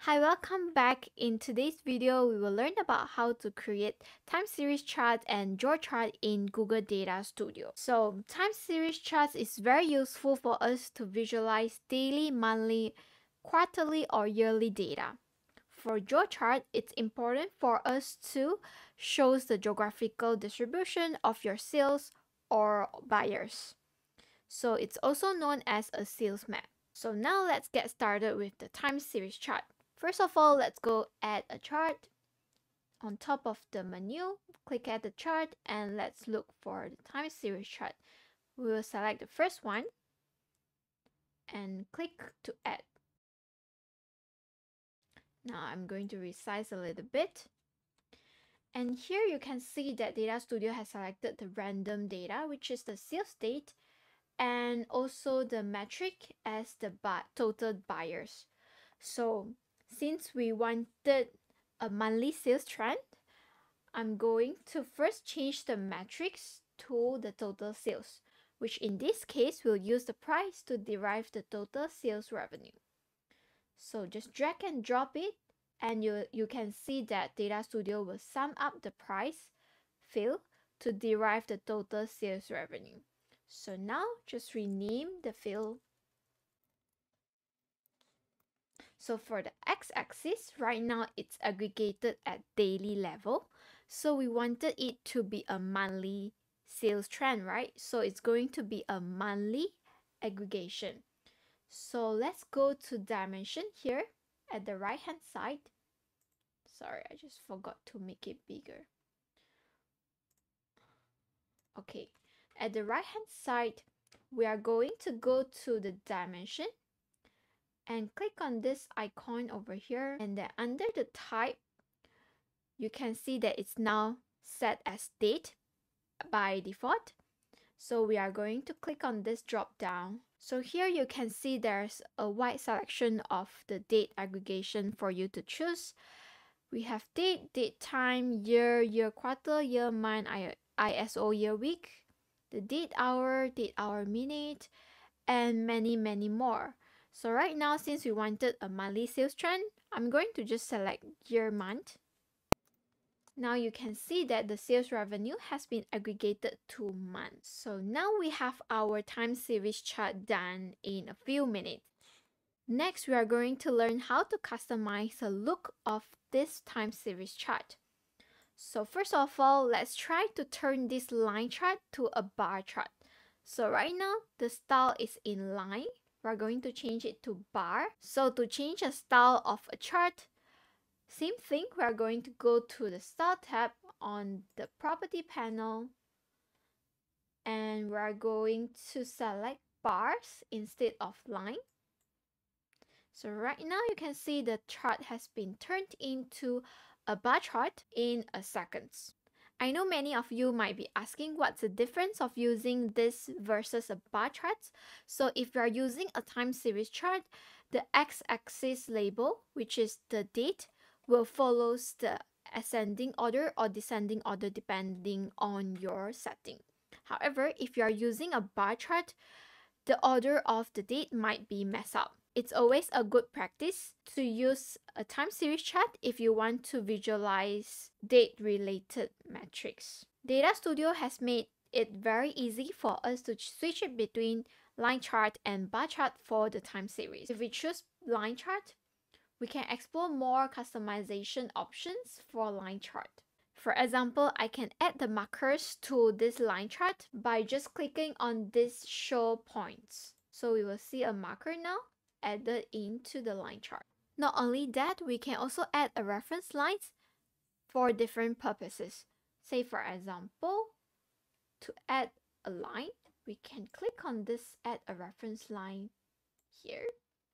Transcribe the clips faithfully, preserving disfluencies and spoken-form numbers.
Hi, welcome back. In today's video, we will learn about how to create time series chart and Geo chart in Google Data Studio. So, time series charts is very useful for us to visualize daily, monthly, quarterly, or yearly data. For Geo chart, it's important for us to show the geographical distribution of your sales or buyers. So, it's also known as a sales map. So now let's get started with the time series chart. First of all, let's go add a chart. On top of the menu, click add the chart and let's look for the time series chart. We will select the first one and click to add. Now I'm going to resize a little bit. And here you can see that Data Studio has selected the random data, which is the sales date, and also the metric as the total buyers. So since we wanted a monthly sales trend, I'm going to first change the metrics to the total sales, which in this case will use the price to derive the total sales revenue. So just drag and drop it, and you, you can see that Data Studio will sum up the price field to derive the total sales revenue. So now just rename the field. So for the x-axis, right now it's aggregated at daily level. So we wanted it to be a monthly sales trend, right? So it's going to be a monthly aggregation. So let's go to dimension here at the right hand side. Sorry, I just forgot to make it bigger. Okay, at the right hand side, we are going to go to the dimension and click on this icon over here, and then under the type you can see that it's now set as date by default. So we are going to click on this drop down. So here you can see there's a wide selection of the date aggregation for you to choose. We have date, date time, year, year quarter, year month, I S O year week, the date hour, date hour minute, and many many more. So right now, since we wanted a monthly sales trend, I'm going to just select year month. Now you can see that the sales revenue has been aggregated to months. So now we have our time series chart done in a few minutes. Next, we are going to learn how to customize the look of this time series chart. So first of all, let's try to turn this line chart to a bar chart. So right now, the style is in line. We're going to change it to bar. So to change the style of a chart, same thing, we are going to go to the Style tab on the Property panel, and we are going to select bars instead of line. So right now you can see the chart has been turned into a bar chart in a second. I know many of you might be asking what's the difference of using this versus a bar chart. So if you are using a time series chart, the x-axis label, which is the date, will follow the ascending order or descending order depending on your setting. However, if you are using a bar chart, the order of the date might be messed up. It's always a good practice to use a time series chart if you want to visualize date-related metrics. Data Studio has made it very easy for us to switch it between line chart and bar chart for the time series. If we choose line chart, we can explore more customization options for line chart. For example, I can add the markers to this line chart by just clicking on this show points. So we will see a marker now added into the line chart. Not only that, we can also add a reference lines for different purposes. Say for example, to add a line, we can click on this add a reference line here.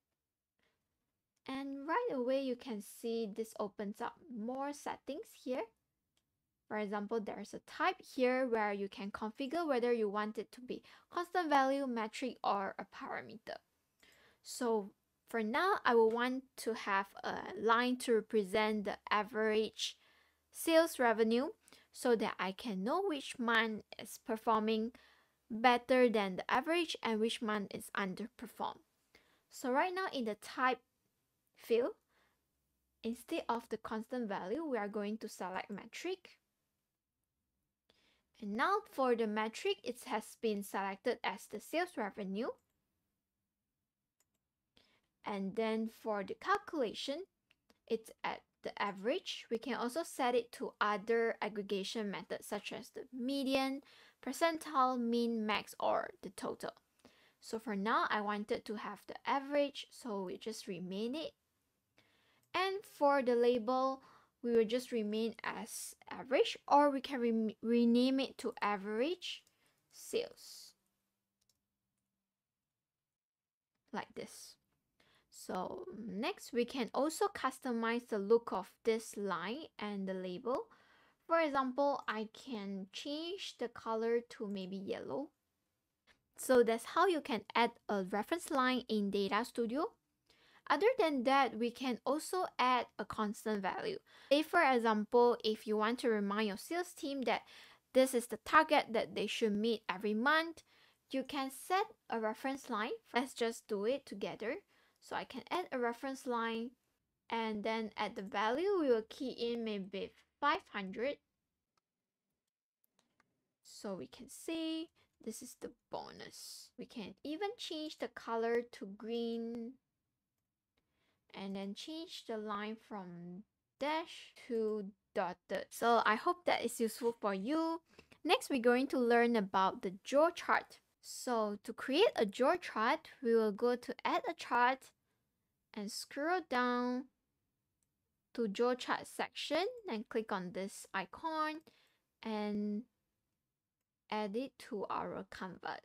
And right away you can see this opens up more settings here. For example, there's a type here where you can configure whether you want it to be constant value, metric, or a parameter. So for now, I will want to have a line to represent the average sales revenue so that I can know which month is performing better than the average and which month is underperformed. So right now in the type field, Instead of the constant value, we are going to select metric. And now for the metric, it has been selected as the sales revenue. And then for the calculation, it's at the average. We can also set it to other aggregation methods such as the median, percentile, mean, max, or the total. So for now, I wanted to have the average, so we just rename it. And for the label, we will just remain as average, or we can re rename it to average sales, like this. So next, we can also customize the look of this line and the label. For example, I can change the color to maybe yellow. So that's how you can add a reference line in Data Studio. Other than that, we can also add a constant value. Say for example, if you want to remind your sales team that this is the target that they should meet every month, you can set a reference line. Let's just do it together. So I can add a reference line, and then at the value, we will key in maybe five hundred. So we can say this is the bonus. We can even change the color to green, and then change the line from dash to dotted. So I hope that is useful for you. Next, we're going to learn about the Geo Chart. So to create a Geo Chart, we will go to add a chart and scroll down to Geo Chart section and click on this icon and add it to our canvas.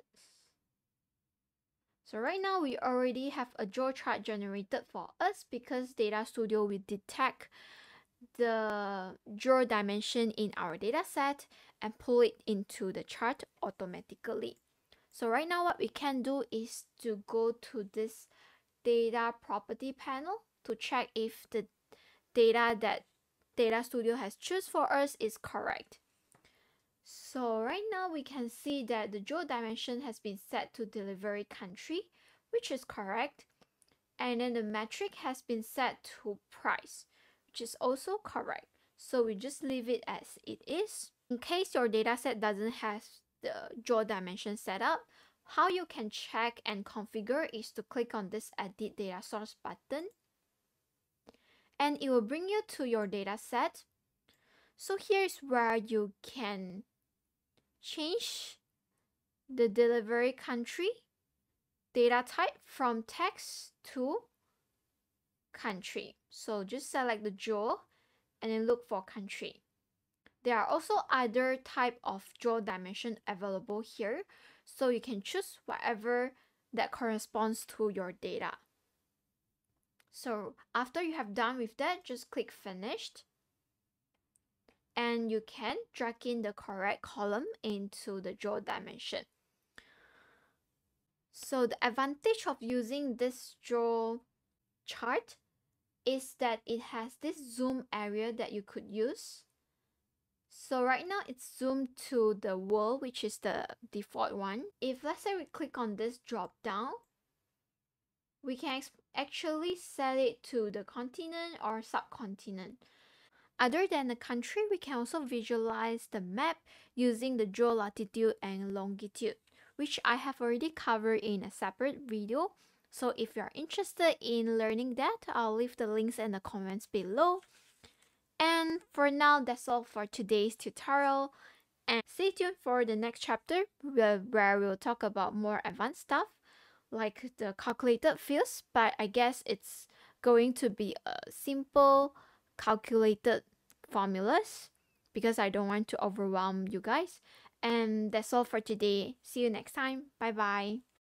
So right now we already have a Geo chart generated for us because Data Studio will detect the Geo dimension in our dataset and pull it into the chart automatically. So right now what we can do is to go to this data property panel to check if the data that Data Studio has chosen for us is correct. So right now we can see that the Geo dimension has been set to delivery country, which is correct. And then the metric has been set to price, which is also correct. So we just leave it as it is. In case your dataset doesn't have the Geo dimension set up, how you can check and configure is to click on this Edit Data Source button. And it will bring you to your dataset. So here's where you can change the delivery country data type from text to country. So just select the Geo and then look for country. There are also other type of Geo dimension available here, so you can choose whatever that corresponds to your data. So after you have done with that, just click finished. And you can drag in the correct column into the Geo dimension. So the advantage of using this Geo chart is that it has this zoom area that you could use. So right now it's zoomed to the world, which is the default one. If let's say we click on this drop down, we can actually set it to the continent or subcontinent. Other than the country, we can also visualize the map using the Geo latitude and longitude, which I have already covered in a separate video. So if you're interested in learning that, I'll leave the links in the comments below. And for now, that's all for today's tutorial. And stay tuned for the next chapter where, where we'll talk about more advanced stuff like the calculated fields, but I guess it's going to be a simple calculated formulas because I don't want to overwhelm you guys. And that's all for today. See you next time. Bye bye.